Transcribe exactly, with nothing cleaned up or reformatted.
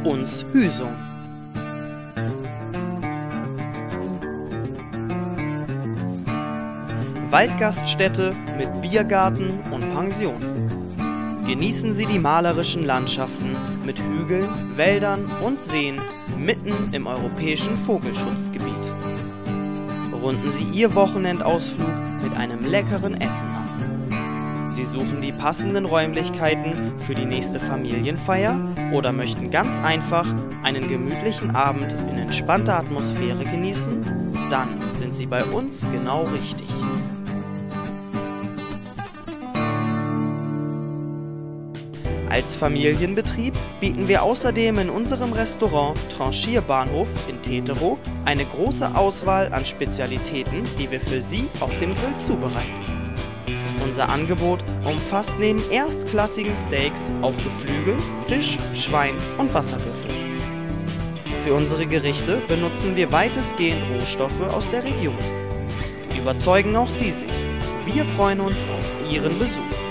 uns Hüsum. Waldgaststätte mit Biergarten und Pension. Genießen Sie die malerischen Landschaften mit Hügeln, Wäldern und Seen mitten im europäischen Vogelschutzgebiet. Runden Sie Ihr Wochenendausflug mit einem leckeren Essen ab. Sie suchen die passenden Räumlichkeiten für die nächste Familienfeier oder möchten ganz einfach einen gemütlichen Abend in entspannter Atmosphäre genießen? Dann sind Sie bei uns genau richtig. Als Familienbetrieb bieten wir außerdem in unserem Restaurant Tranchierbahnhof in Teterow eine große Auswahl an Spezialitäten, die wir für Sie auf dem Grill zubereiten. Unser Angebot umfasst neben erstklassigen Steaks auch Geflügel, Fisch, Schwein und Wasserwürfel. Für unsere Gerichte benutzen wir weitestgehend Rohstoffe aus der Region. Überzeugen auch Sie sich. Wir freuen uns auf Ihren Besuch.